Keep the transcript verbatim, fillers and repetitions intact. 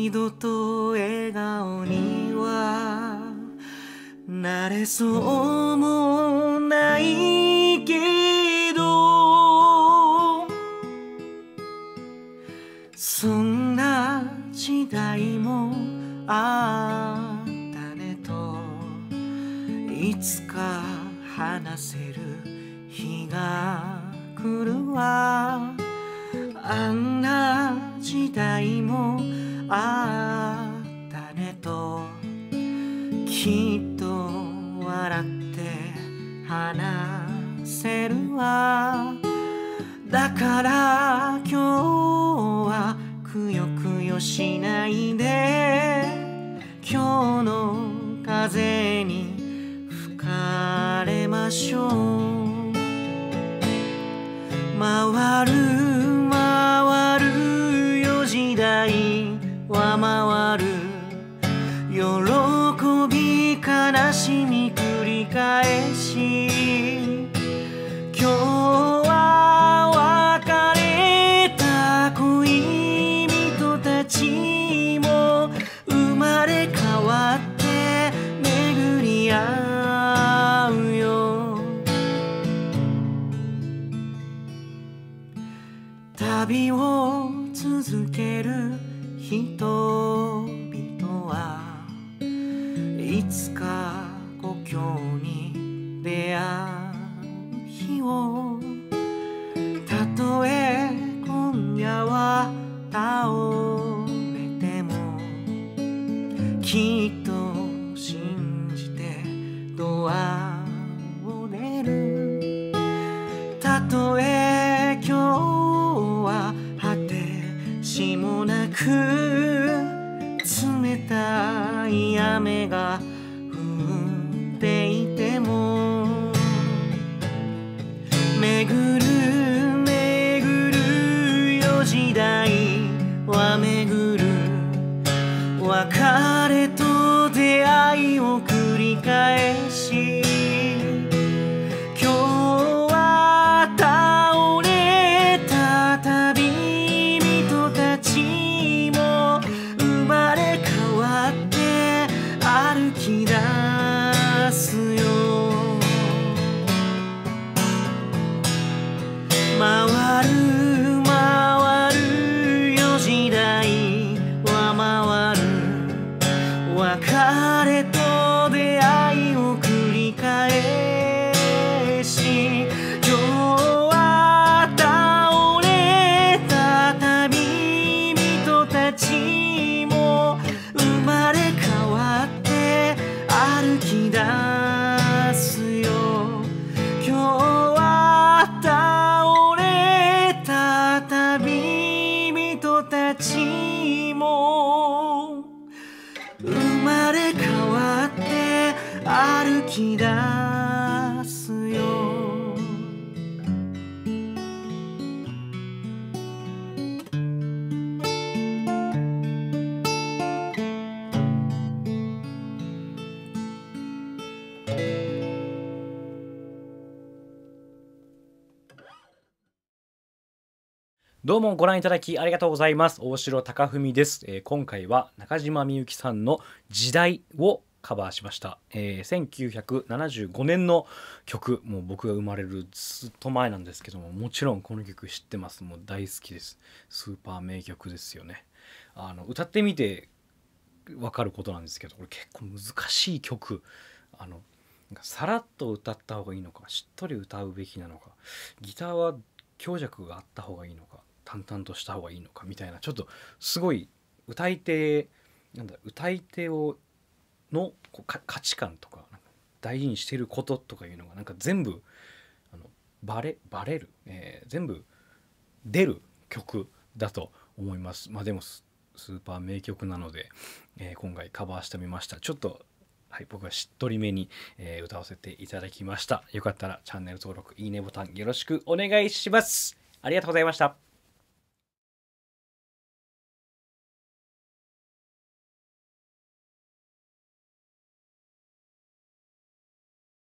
二度と笑顔にはなれそうもないけど、そんな時代もあったねと、いつか話せる日が来るわ。あんな時代もあったねと、きっと笑って話せるわ。だから今日はくよくよしないで、今日の風に吹かれましょう。回る回るよ時代は回る、喜び悲しみ繰り返し、今日は別れた恋人たちも生まれ変わって巡り合うよ。旅を続ける人々はいつか故郷に出会う日を、たとえ今夜は倒れてもきっと信じてドアを出る。たとえ今日は果てしもなく冷たい雨が降っていても、巡る巡るよ時代は巡る、別れと出会いを繰り返し、今日は倒れた旅人たちも生まれ変わって歩き出すよ。回る回るよ時代は回る、別れと出会いを繰り返し、今日は倒れた旅人たちも生まれ変わって歩き出すよ。今日は倒れた旅人たちも生まれ変わって歩き出すよ。 どうもご覧いただきありがとうございます。大城貴文です。えー今回は中島みゆきさんの時代をカバーしました。えーせんきゅうひゃくななじゅうごねんの曲、もう僕が生まれるずっと前なんですけども、もちろんこの曲知ってます。もう大好きです。スーパー名曲ですよね。あの歌ってみてわかることなんですけど、これ結構難しい曲。あのなんかさらっと歌った方がいいのか、しっとり歌うべきなのか、ギターは強弱があった方がいいのか、淡々とした方がいいのかみたいな、ちょっとすごい歌い手なんだ歌い手をのこうか価値観とか、なんか大事にしていることとかいうのがなんか全部あのバレバレる、えー全部出る曲だと思います。まあでもススーパー名曲なので、えー今回カバーしてみました。ちょっとはい、僕はしっとりめに、えー歌わせていただきました。よかったらチャンネル登録、いいねボタンよろしくお願いします。ありがとうございました。